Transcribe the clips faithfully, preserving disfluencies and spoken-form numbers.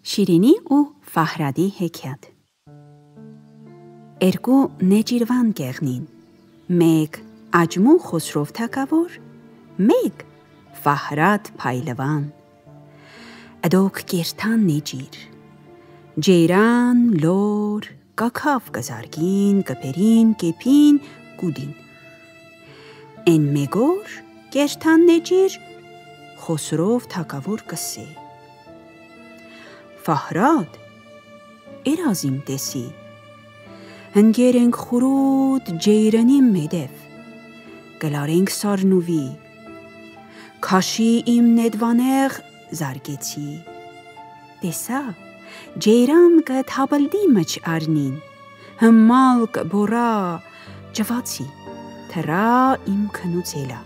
Շիրինի ու Ֆահրադի հեքիաթ։ Երկու նեջիրվան կեղնին, մեկ Աջմու Խոսրով թագավոր, մեկ Ֆահրադ փայլվան։ Ադոք կերթան նեջիր, ջեյրան լոր, կաքավ կզարգին, կպերին, կեպին, կուդին։ Են մեգոր կերթան նեջիր, Խոսրով թագավոր կսե։ Ֆահրադ, երազիմ տեսի, հնգեր ենք խուրուտ ջեյրանի մեդև, գլարենք սարնուվի, քաշի իմ նեդվանեղ զարգեցի, տեսա, ջեյրան կը թաբլդի մչ արնին, հմալ կբորա, ջվացի, թրա իմ քնուցելա։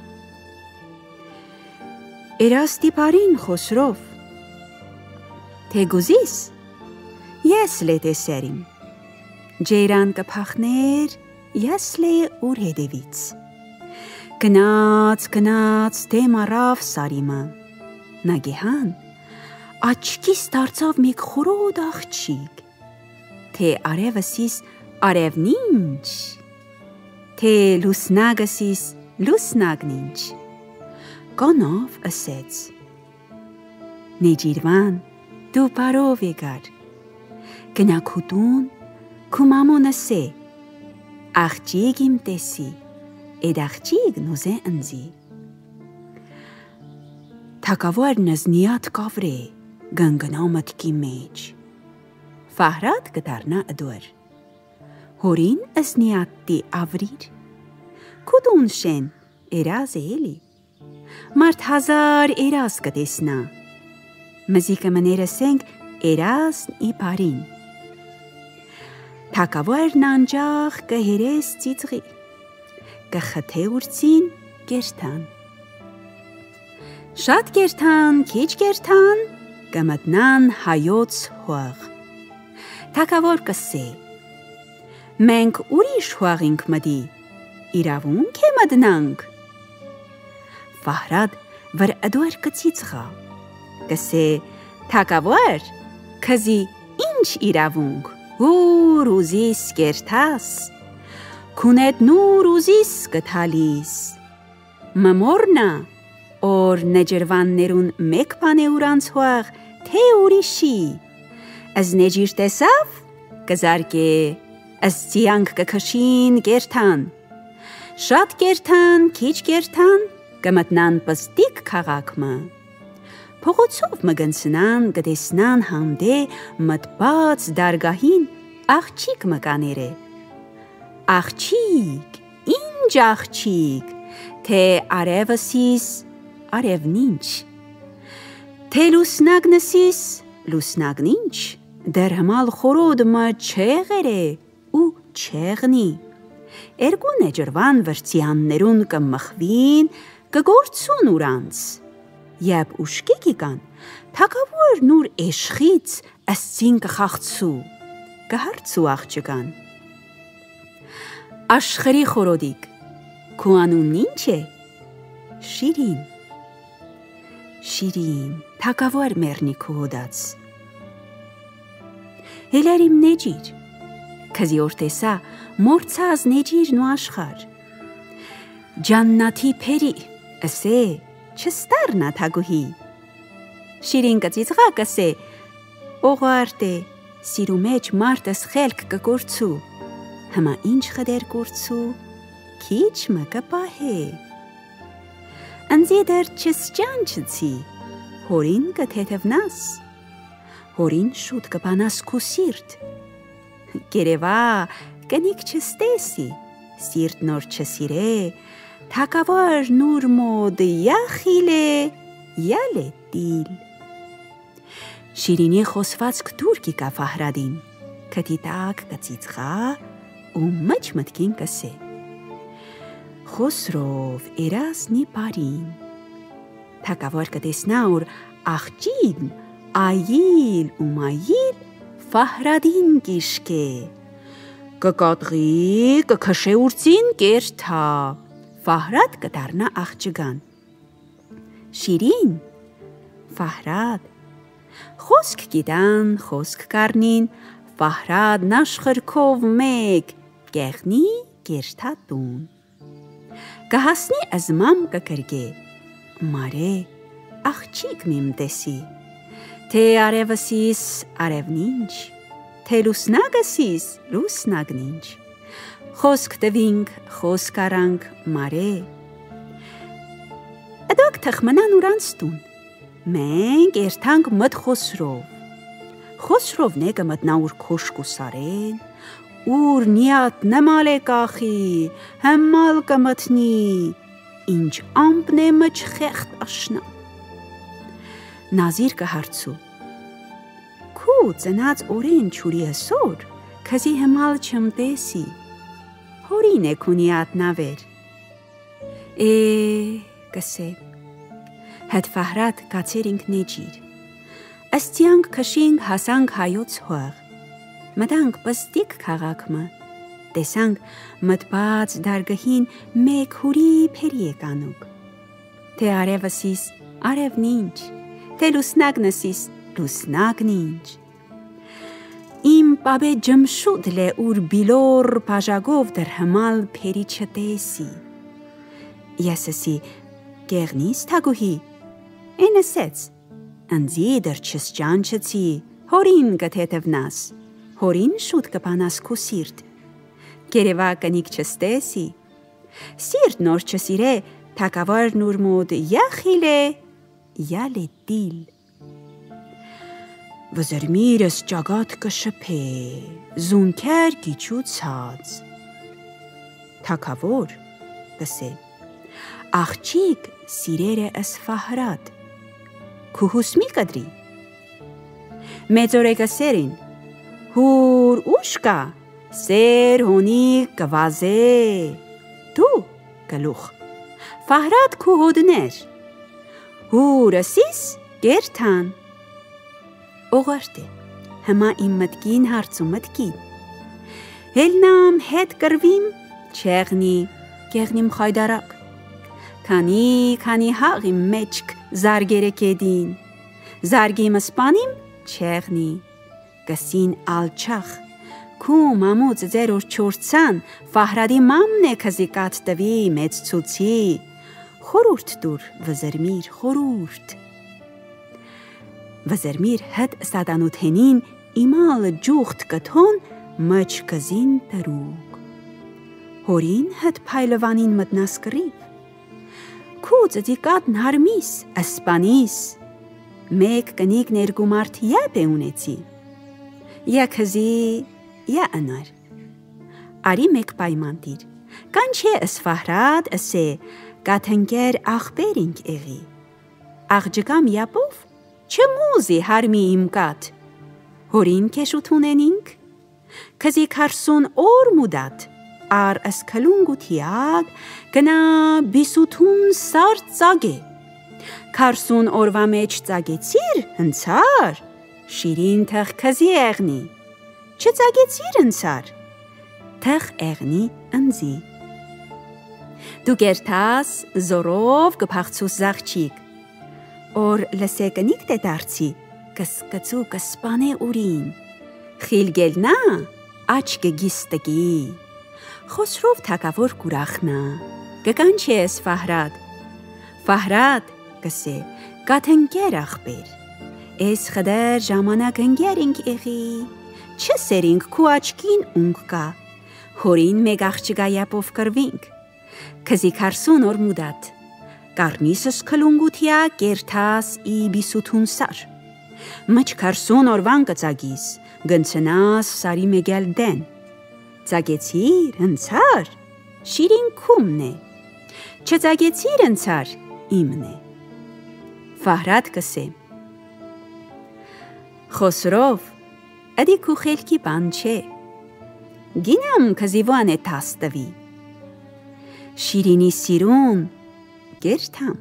Երաստի բարին Խոսրով, թե գուզիս, ես լե տեսերիմ, ջեյրան կփախներ, ես լե ուր հետևից, գնաց, գնաց, դեմ առավ սարիմը, նագեհան, աչքիս դարձավ մեկ խորոդ աղջիկ, թե արևսիս արևնինչ, թե լուսնագսիս լուսնագնինչ, կանավ ասեց, նեջիրվան, դու բարով եկար, գնա քուտուն, քու մամոն ասե, աղջիկ իմ տեսի, էդ աղջիկն ուզե ընձի։ Թագավորն զնիատ կավրե, գնգնա մտքի մեջ, Ֆահրադ կդառնա ըդոր, հորին զնիատի ավրիր, քուտուն շեն, երազ է էլի, մարդ հազար երազ կտեսնա, մզիկը մներսենք երազն ի բարին։ Թագավորն անջախ կհերես ծիծղի, կխթե ուրցին կերթան։ Շատ կերթան, քիչ կերթան, կմտնան հայոց հող։ Թագավոր կսե, մենք ուրիշ հող ենք մդի, իրավունք է մտնանք։ Ֆահրադ վր ըդոր կծիծղա, կսե, թագավոր, քզի ինչ իրավունք, հուր ուզիս կերթաս, քունետ նուր ուզիս կթալիս, մմորնա, որ նեջրվաններուն մեկ բան է ուրանց հող, թե ուրիշի, îz նեջիր տեսավ, կզարկե, îz ծիանք կքշին կերթան, շատ կերթան, քիչ կերթան, կմտնան պստիկ քաղաքմը, փողոցով մգնցնան, կտեսնան հանդե մտված դարգահին աղջիկ մկաները, աղջիկ, ինչ աղջիկ, թե արևսիս արևնինչ, թե լուսնագնսիս լուսնագնինչ, դեռ հմալ խորոդմը չեղեր է ու չեղնի, երկու նեջրվան վրցիաններուն կմխվին, կգործուն ուրանց, Եբ ուշկեքի կան, թագավոր նուր էշխից ասցին կխաղցու, կհարցու աղջկան։ Աշխրի խորոդիկ, քու անուն ինչ է, Շիրին, Շիրին, թագավոր մեռնի քու հոդած։ Հելեր իմ նեջիր, քզի որ տեսա, մորցած նեջիրն ու աշխար, ջաննաթի փերի, ասե, չստարնա թագուհի, Շիրին կծիծղա կսե, օղարդ է, սիրու մեջ մարդս խելք կգործու, հմա ինչ խդեր գործու, քիչ մը կպահե, ընձի դեր չսճանչցի, հորին կթեթևնաս, հորին շուտ կբանաս քու սիրտ, կերևա կնիք չստեսի, սիրտ նոր չսիրե, թագավոր նուր մոդ յախիլ է, յալ է դիլ։ Շիրինի խոսվածք դուր կիկա Ֆահրադին, կտիտակ կծիծղա ու մչ մտքին կսե։ Խոսրով երազնի բարին, թագավոր կտեսնա որ աղջին այիլ ու մայիլ Ֆահրադին կիշկե, կկատղի, կքշե ուրցին կերթա, Ֆահրադ կդառնա աղջկան, Շիրին, Ֆահրադ, Խոսք գիտան, խոսք կարնին, Ֆահրադն աշխրքով մեկ, կեղնի կերթատուն։ Կհասնի ազմամ կկրգե, մարե, աղջիկ միմ տեսի, թե արևսիս արևնինչ, թե լուսնագսիս լուսնագնինչ, խոսք տվինք, խոսք արանք մարե։ Դոք թխմնան ուրանցտուն, մենք երթանք մտ խոսրով, խոսրովն է կմտնա ուր քոշկու սարեն, ուր նիատ նմալ է կախի, հմալ կմտնի, ինչ ամպն է մջ խեղտ աշնա։ Նազիր կհարցու, քու ծնած օրեն չուրի հսոր, քզի հմալ չմտեսի, հորին է քու նիատ նավեր։ Է, կսե, հդ Ֆահրադ կացեր ինք նեջիր, աստյանք քշինք հասանք հայոց հող, մտանք պստիկ քաղաքմը, տեսանք մտբաց դարգհին մեկ հուրի փերի եկանուկ, թե արևսիս արևնինչ, թե լուսնագնսիս լուսնագնինչ, իմ պաբե ջմշուդ լե ուր բիլոր պաժագով դր հմալ փերի չտեսի, եսսի կեղնիս թագուհի, են ասեց, ընձի դր չսճանչցի, հորին կթետևնաս, հորին շուտ կպանաս քու սիրտ, կերևա կնիք չստեսի, սիրտ նոր չսիրե, թակավարն ուր մոդ յա խիլե, յա լետիլ։ Վզրմիրս ճագատ կշփե, զունքեր գիչու ցած, թակավոր կսե, աղջիկ սիրեր է ըս Ֆահրադ, քուհուս մի կդրի, մեծորե կսերին, հուր ուշ կա, սեր հոնի կվազե, դու գլուխ, Ֆահրադ քու հոդներ, հուր ասիս գերթան, օղարդ է, հմա իմ մտքին հարցու մտքին, հելնամ հետ կրվիմ, չեղնի, կեղնիմ խայդարակ, քանի, քանի հաղիմ մեջք զարգերը կեդին, զարգիմ սպանիմ, չեղնի, կսին ալչախ, քու մամուց ձեր որ չորցան, Ֆահրադի մամն է քզի կատ տվի մեծ ցուցի, խորուրդ դուր, վզրմիր, խորուրդ, վզրմիր հդ սատանութենին իմալ ջուղթ կթոն մջ կզին տրուկ, հորին հդ պայլվանին մտնաս կրիվ, քու ծծիկատն հարմիս, ասպանիս, մեկ կնիկ ներգումարդ յապ է ունեցի, յա քզի, յա ընար, արի մեկ պայմանտիր, կան չէ ըս Ֆահրադ ասե, կաթնկեր աղբերինք էղի, աղջկամ յապով, չմուզի հարմի իմ կատ, հորին կեշուտ ունենինք, քզի քարսուն օր մուդատ, ար ասկլունգու թիագ, գնա բիսութուն սար ծագե, քարսուն օրվա մեջ ծագեցիր, հնցար, շիրին թղ քզի էղնի, չծագեցիր հնցար, թղ էղնի ընձի, դու կերթաս զորով կպաղցուս զաղջիկ, որ լսեկնիկ դե դարձի, կսկծու կսպանե ուրին, խիլգելնա, աչկը գիստգի, խոսրով թակավոր կուրախնա, կկանչ ես Ֆահրադ, Ֆահրադ կսե, կաթնկեր աղբեր, ես խդեր ժամանակ ընգերինք էղի, չսերինք քու աչկին ունք կա, հորին մեկ աղջկա յապով կրվինք, քզի քարսուն օր մուդատ, կարնիսս կլունգությա կերթաս ի բիսութուն սար, մջ քարսուն օրվան կծագիս, գնցնաս սարի մեգել դեն, ծագեցիր, հնցար, շիրին քումն է, չծագեցիր հնցար, իմն է, Ֆահրադ կսե, խոսրով, ədi քու խելքի բան չէ, գինամ քզիվան է տաստվի, Շիրինի սիրուն, գերթամ,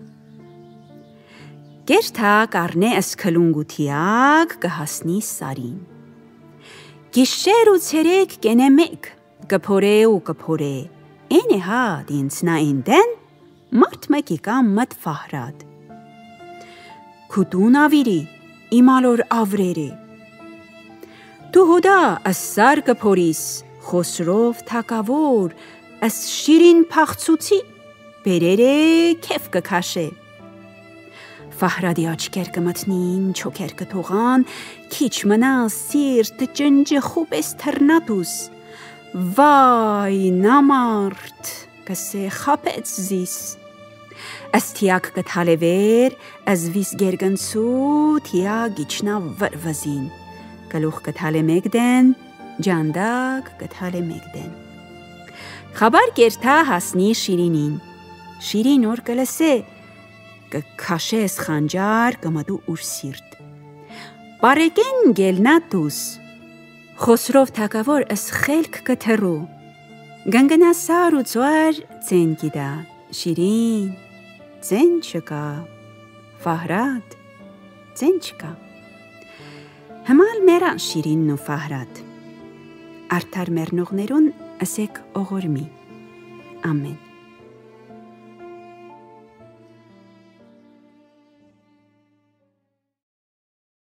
գերթա կարնե ասկլունգութիակ կհասնի սարին, գիշեր ու ցերեկ կենե մեկ, կփորե ու կփորե, են է հատ ինձնա ինդեն, մարդ մեկի կամ մտ Ֆահրադ, քուտուն ավիրի, իմալոր ավրերը։ Դու հոդա ըս սարկը փորիս, Խոսրով թակավոր, ըս շիրին փախցուցի, բերերը քեֆ կքաշե։ Ֆահրադի աչքեր կմտնին, չոքեր կթողան, քիչ մնա սիրտ ջնջը խուպես թռնատուս, վայ նամարդ կսե խապեց զիս, ըստիակ կթալևեր, ըզվիս գերգնցու թիա գիչնա վրվզին, գլուխ կթալե մեկդեն, ջանդակ կթալե մեկդեն։ Խաբար կերթա հասնի Շիրինին, Շիրին որ կլսե, կքաշես խանջար կմդու ուր սիրտ։ Բարեկեն գելնատուս, Խոսրով թակավոր ըս խելք կթռու, գնգնա սար ու ծուար ծեն գիդա, Շիրին, ծեն չկա, Ֆահրադ, ծեն չկա։ Հմալ մերան Շիրինն ու Ֆահրադ, արդար մերնողներուն ըսեք օղորմի, ամեն։